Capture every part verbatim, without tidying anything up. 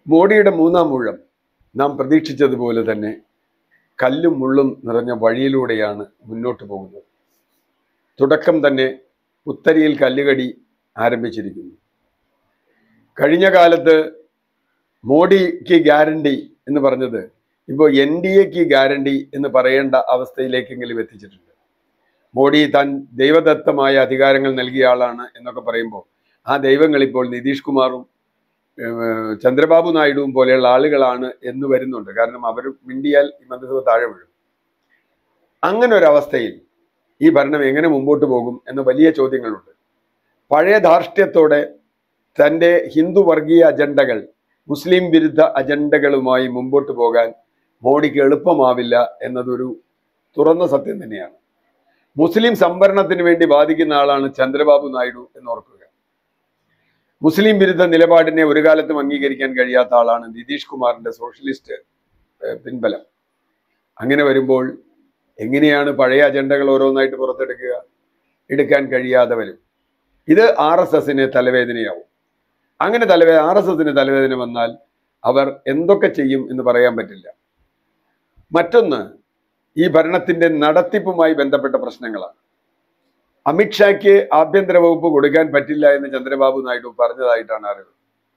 മോഡിയുടെ മൂന്നാം ഊഴം നാം പ്രതീക്ഷിച്ചതുപോലെ തന്നെ കല്ലും മുള്ളും നിറഞ്ഞ വഴിയിലൂടെയാണ് മുന്നോട്ട് പോകുന്നത്. തുടക്കം തന്നെ ഉത്തരിയിൽ കല്ലുകടി ആരംഭിച്ചിരിക്കുന്നു. കഴിഞ്ഞ കാലത്ത് മോഡിക്ക് ഗ്യാരണ്ടി എന്ന് പറഞ്ഞത് ഇപ്പോൾ എൻ ഡി എക്ക് ഗ്യാരണ്ടി എന്ന് പറയേണ്ട അവസ്ഥയിലേക്കെങ്കിലും എത്തിച്ചിട്ടുണ്ട്. മോഡി താൻ ദൈവദത്തമായ അധികാരങ്ങൾ നൽകിയ ആളാണ് എന്നൊക്കെ പറയുമ്പോൾ ആ ദൈവങ്ങൾ ഇപ്പോൾ നിതീഷ് കുമാറും ചന്ദ്രബാബു നായിഡുവും പോലെയുള്ള ആളുകളാണ് എന്ന് വരുന്നുണ്ട്. കാരണം അവർ മിണ്ടിയാൽ ഈ മന്ത്രിസഭ താഴെ വീഴും. അങ്ങനെ ഒരവസ്ഥയിൽ ഈ ഭരണം എങ്ങനെ മുമ്പോട്ട് പോകും എന്ന വലിയ ചോദ്യങ്ങളുണ്ട്. പഴയ ധാർഷ്ട്യത്തോടെ തൻ്റെ ഹിന്ദു വർഗീയ അജണ്ടകൾ മുസ്ലിം വിരുദ്ധ അജണ്ടകളുമായി മുമ്പോട്ട് പോകാൻ മോഡിക്ക് എളുപ്പമാവില്ല എന്നതൊരു തുറന്ന സത്യം തന്നെയാണ്. മുസ്ലിം സംവരണത്തിന് വേണ്ടി വാദിക്കുന്ന ആളാണ് ചന്ദ്രബാബു നായിഡു എന്ന് ഓർക്കുക. മുസ്ലിം വിരുദ്ധ നിലപാടിനെ ഒരു കാലത്തും അംഗീകരിക്കാൻ കഴിയാത്ത ആളാണ് നിതീഷ് കുമാറിന്റെ സോഷ്യലിസ്റ്റ് പിൻബലം. അങ്ങനെ വരുമ്പോൾ എങ്ങനെയാണ് പഴയ അജണ്ടകൾ ഓരോന്നായിട്ട് പുറത്തെടുക്കുക? എടുക്കാൻ കഴിയാതെ വരും. ഇത് ആർ എസ് എസിന് തലവേദനയാവും. അങ്ങനെ തലവേ ആർ എസ് എസിന് തലവേദന വന്നാൽ അവർ എന്തൊക്കെ ചെയ്യും എന്ന് പറയാൻ പറ്റില്ല. മറ്റൊന്ന്, ഈ ഭരണത്തിന്റെ നടത്തിപ്പുമായി ബന്ധപ്പെട്ട പ്രശ്നങ്ങളാണ്. അമിത്ഷായ്ക്ക് ആഭ്യന്തര വകുപ്പ് കൊടുക്കാൻ പറ്റില്ല എന്ന് ചന്ദ്രബാബു നായിഡു പറഞ്ഞതായിട്ടാണ് അറിവ്.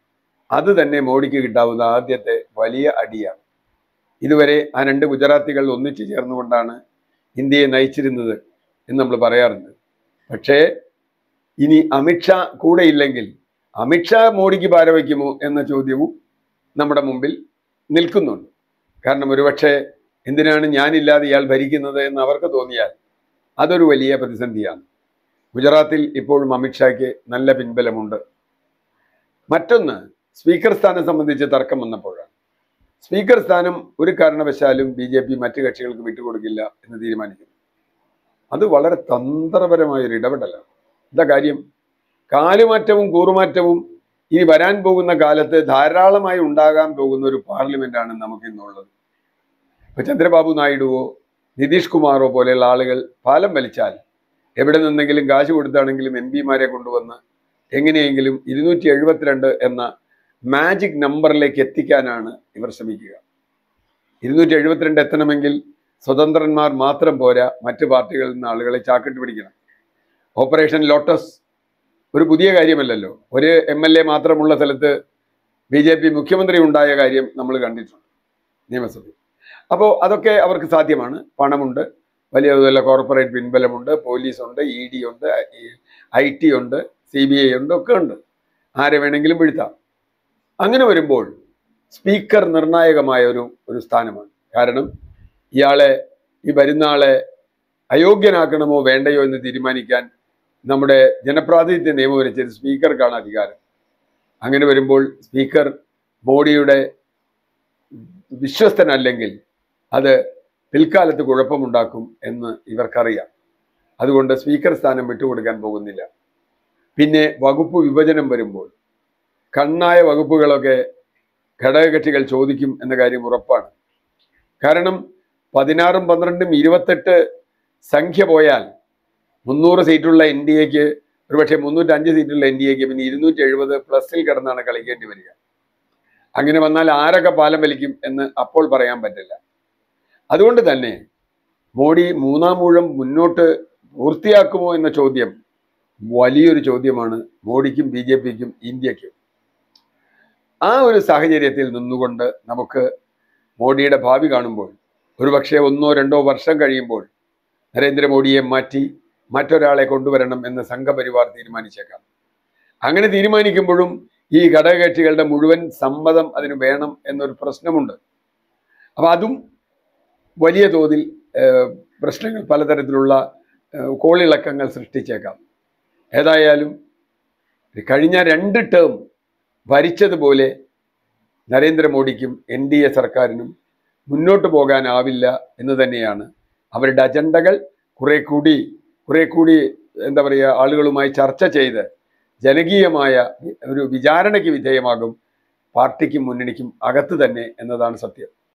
അത് തന്നെ മോഡിക്ക് കിട്ടാവുന്ന ആദ്യത്തെ വലിയ അടിയാണ്. ഇതുവരെ ആ രണ്ട് ഗുജറാത്തികൾ ഒന്നിച്ചു ചേർന്നുകൊണ്ടാണ് ഇന്ത്യയെ നയിച്ചിരുന്നത് എന്ന് നമ്മൾ പറയാറുണ്ട്. പക്ഷേ ഇനി അമിത്ഷാ കൂടെ ഇല്ലെങ്കിൽ അമിത്ഷാ മോഡിക്ക് പാരവയ്ക്കുമോ എന്ന ചോദ്യവും നമ്മുടെ മുമ്പിൽ നിൽക്കുന്നുണ്ട്. കാരണം ഒരുപക്ഷെ എന്തിനാണ് ഞാനില്ലാതെ ഇയാൾ ഭരിക്കുന്നത് എന്ന് അവർക്ക് തോന്നിയാൽ അതൊരു വലിയ പ്രതിസന്ധിയാണ്. ഗുജറാത്തിൽ ഇപ്പോഴും അമിത്ഷായ്ക്ക് നല്ല പിൻബലമുണ്ട്. മറ്റൊന്ന്, സ്പീക്കർ സ്ഥാനം സംബന്ധിച്ച് തർക്കം വന്നപ്പോഴാണ്. സ്പീക്കർ സ്ഥാനം ഒരു കാരണവശാലും ബി ജെ പി മറ്റു കക്ഷികൾക്ക് വിട്ടുകൊടുക്കില്ല എന്ന് തീരുമാനിക്കുന്നു. അത് വളരെ തന്ത്രപരമായൊരു ഇടപെടലാണ്. എന്താ കാര്യം? കാലുമാറ്റവും കൂറുമാറ്റവും ഇനി വരാൻ പോകുന്ന കാലത്ത് ധാരാളമായി ഉണ്ടാകാൻ പോകുന്ന ഒരു പാർലമെന്റാണ് നമുക്ക് ഇന്നുള്ളത്. ഇപ്പൊ ചന്ദ്രബാബു നായിഡുവോ നിതീഷ് കുമാറോ പോലെയുള്ള ആളുകൾ പാലം വലിച്ചാൽ എവിടെ നിന്നെങ്കിലും കാശ് കൊടുത്താണെങ്കിലും എം പിമാരെ കൊണ്ടുവന്ന് എങ്ങനെയെങ്കിലും ഇരുന്നൂറ്റി എഴുപത്തിരണ്ട് എന്ന മാജിക് നമ്പറിലേക്ക് എത്തിക്കാനാണ് ഇവർ ശ്രമിക്കുക. ഇരുന്നൂറ്റി എഴുപത്തിരണ്ട് എത്തണമെങ്കിൽ സ്വതന്ത്രന്മാർ മാത്രം പോരാ, മറ്റു പാർട്ടികളിൽ നിന്ന് ആളുകളെ ചാക്കിട്ട് പിടിക്കണം. ഓപ്പറേഷൻ ലോട്ടസ് ഒരു പുതിയ കാര്യമല്ലല്ലോ. ഒരു എം എൽ എ മാത്രമുള്ള സ്ഥലത്ത് ബി ജെ പി മുഖ്യമന്ത്രി ഉണ്ടായ കാര്യം നമ്മൾ കണ്ടിട്ടുണ്ട് നിയമസഭയിൽ. അപ്പോൾ അതൊക്കെ അവർക്ക് സാധ്യമാണ്. പണമുണ്ട്, വലിയ തോതിലുള്ള കോർപ്പറേറ്റ് പിൻബലമുണ്ട്, പോലീസുണ്ട്, ഇ ഡി ഉണ്ട്, ഐ ടി ഉണ്ട്, സി ബി ഐ ഉണ്ട്, ഒക്കെ ഉണ്ട്. ആരെ വേണമെങ്കിലും വീഴ്ത്താം. അങ്ങനെ വരുമ്പോൾ സ്പീക്കർ നിർണായകമായ ഒരു ഒരു സ്ഥാനമാണ്. കാരണം ഇയാളെ ഈ വരുന്ന ആളെ അയോഗ്യനാക്കണമോ വേണ്ടയോ എന്ന് തീരുമാനിക്കാൻ നമ്മുടെ ജനപ്രാതിനിധ്യ നിയമം അനുസരിച്ച് സ്പീക്കർക്കാണ് അധികാരം. അങ്ങനെ വരുമ്പോൾ സ്പീക്കർ മോഡിയുടെ വിശ്വസ്തനല്ലെങ്കിൽ അത് പിൽക്കാലത്ത് കുഴപ്പമുണ്ടാക്കും എന്ന് ഇവർക്കറിയാം. അതുകൊണ്ട് സ്പീക്കർ സ്ഥാനം വിട്ടുകൊടുക്കാൻ പോകുന്നില്ല. പിന്നെ വകുപ്പ് വിഭജനം വരുമ്പോൾ കണ്ണായ വകുപ്പുകളൊക്കെ ഘടകകക്ഷികൾ ചോദിക്കും എന്ന കാര്യം ഉറപ്പാണ്. കാരണം പതിനാറും പന്ത്രണ്ടും ഇരുപത്തെട്ട് സംഖ്യ പോയാൽ മുന്നൂറ് സീറ്റുള്ള എൻ ഡി എക്ക് ഒരുപക്ഷെ മുന്നൂറ്റി അഞ്ച് സീറ്റുള്ള എൻ ഡി എക്ക് പിന്നെ ഇരുന്നൂറ്റി എഴുപത് പ്ലസിൽ കിടന്നാണ് കളിക്കേണ്ടി വരിക. അങ്ങനെ വന്നാൽ ആരൊക്കെ പാലം വലിക്കും എന്ന് അപ്പോൾ പറയാൻ പറ്റില്ല. അതുകൊണ്ട് തന്നെ മോഡി മൂന്നാം ഊഴം മുന്നോട്ട് പൂർത്തിയാക്കുമോ എന്ന ചോദ്യം വലിയൊരു ചോദ്യമാണ് മോഡിക്കും ബി ജെ പിക്കും ഇന്ത്യക്കും. ആ ഒരു സാഹചര്യത്തിൽ നിന്നുകൊണ്ട് നമുക്ക് മോഡിയുടെ ഭാവി കാണുമ്പോൾ ഒരുപക്ഷെ ഒന്നോ രണ്ടോ വർഷം കഴിയുമ്പോൾ നരേന്ദ്രമോദിയെ മാറ്റി മറ്റൊരാളെ കൊണ്ടുവരണം എന്ന് സംഘപരിവാർ തീരുമാനിച്ചേക്കാം. അങ്ങനെ തീരുമാനിക്കുമ്പോഴും ഈ ഘടകകക്ഷികളുടെ മുഴുവൻ സമ്മതം അതിന് വേണം എന്നൊരു പ്രശ്നമുണ്ട്. അപ്പം അതും വലിയ തോതിൽ പ്രശ്നങ്ങൾ, പലതരത്തിലുള്ള കോളിളക്കങ്ങൾ സൃഷ്ടിച്ചേക്കാം. ഏതായാലും കഴിഞ്ഞ രണ്ട് ടേം ഭരിച്ചതുപോലെ നരേന്ദ്രമോദിക്കും എൻ ഡി എ സർക്കാരിനും മുന്നോട്ട് പോകാനാവില്ല എന്ന് തന്നെയാണ്. അവരുടെ അജണ്ടകൾ കുറെ കൂടി കുറെ കൂടി എന്താ പറയുക ആളുകളുമായി ചർച്ച ചെയ്ത് ജനകീയമായ ഒരു വിചാരണയ്ക്ക് വിധേയമാകും പാർട്ടിക്കും മുന്നണിക്കും അകത്ത് തന്നെ എന്നതാണ് സത്യം.